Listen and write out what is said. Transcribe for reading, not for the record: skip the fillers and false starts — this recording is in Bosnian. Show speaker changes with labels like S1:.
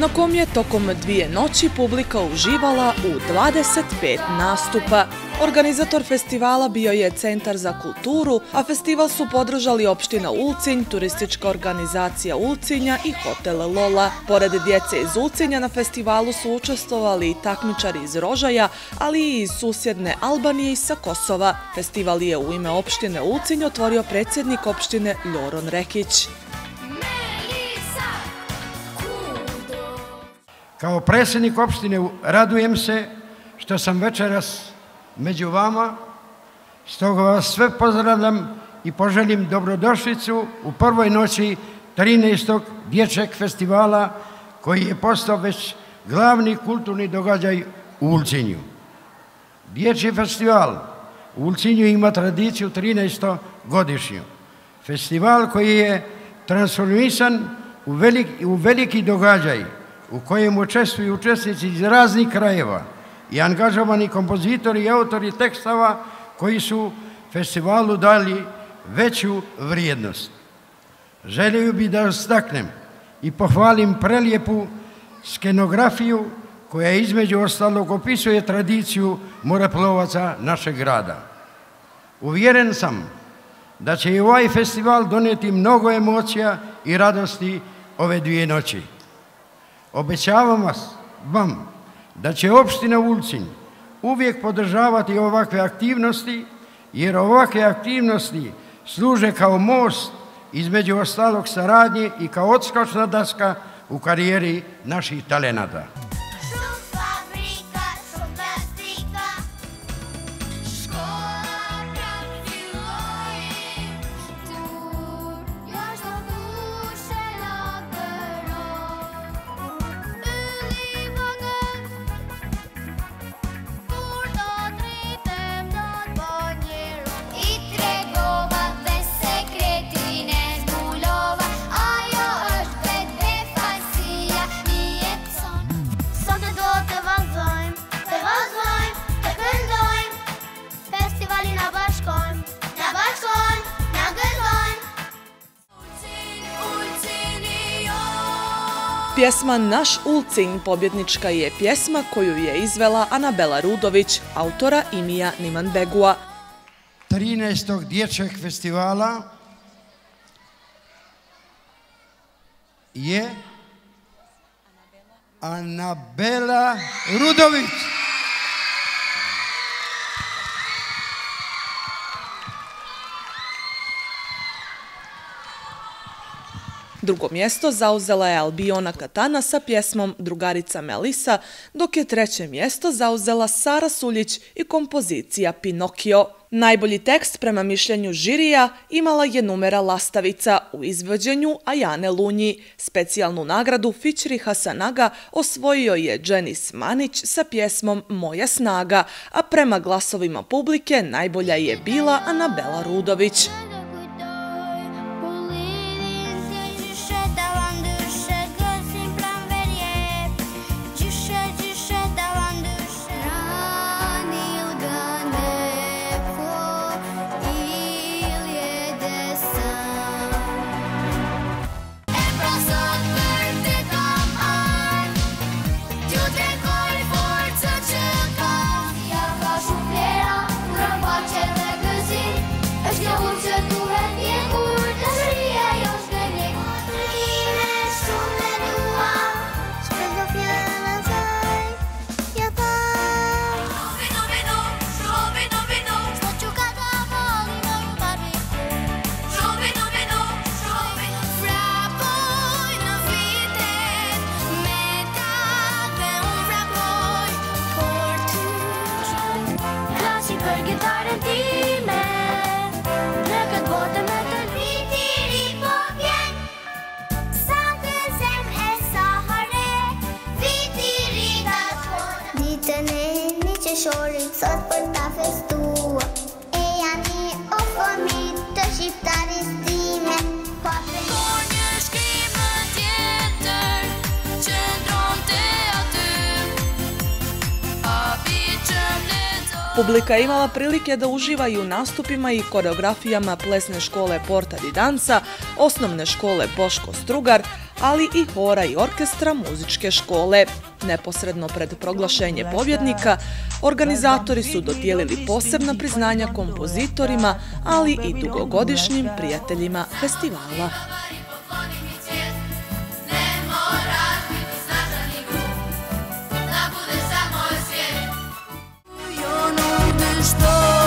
S1: na kom je tokom 2 noći publika uživala u 25 nastupa. Organizator festivala bio je Centar za kulturu, a festival su podržali opština Ulcinj, turistička organizacija Ulcinja i hotel Lola. Pored djece iz Ulcinja na festivalu su učestvovali i takmičari iz Rožaja, ali i iz susjedne Albanije i sa Kosova. Festival je u ime opštine Ulcinj otvorio predsjednik opštine Ljoron Rekić.
S2: Kao predsjednik opštine radujem se što sam večeras među vama, stoga vas sve pozdravljam i poželim dobrodošlicu u prvoj noći 13. dječjeg festivala koji je postao već glavni kulturni događaj u Ulcinju. Dječji festival u Ulcinju ima tradiciju 13-godišnju. Festival koji je transformisan u veliki događaj u kojem učestvuju učesnici iz raznih krajeva i angažovani kompozitori i autori tekstova koji su festivalu dali veću vrijednost. Želio bih da istaknem i pohvalim prelijepu skenografiju koja između ostalog opisuje tradiciju moreplovaca našeg grada. Uvjeren sam da će i ovaj festival donijeti mnogo emocija i radosti ove 2 noći. Obećavam vam da će opština Ulcinj uvijek podržavati ovakve aktivnosti, jer ovakve aktivnosti služe kao most između ostalog saradnje i kao odskočna daska u karijeri naših talenata.
S1: Pjesma Naš Ulcinj pobjednička je pjesma koju je izvela Anabela Rudović, autora Imija Nimanbegua.
S2: 13. dječjeg festivala je Anabela Rudović.
S1: Drugo mjesto zauzela je Albiona Katana sa pjesmom Drugarica Melisa, dok je 3. mjesto zauzela Sara Suljić i kompozicija Pinokio. Najbolji tekst prema mišljenju žirija imala je numera Lastavica u izvođenju Ajane Lunji. Specijalnu nagradu Fićri Hasanaga osvojio je Dženis Manić sa pjesmom Moja snaga, a prema glasovima publike najbolja je bila Anabela Rudović.
S3: Sot për ta festua E jani o fëmit të shqiptaris time Por një shkrimë tjetër Që ndron të aty
S1: Publika je imala prilike da uživa i u nastupima i koreografijama plesne škole Porta di Dansa, osnovne škole Boško Strugar, ali i hora i orkestra muzičke škole. Neposredno pred proglašenje pobjednika, organizatori su dodijelili posebna priznanja kompozitorima, ali i dugogodišnjim prijateljima festivala.
S4: Što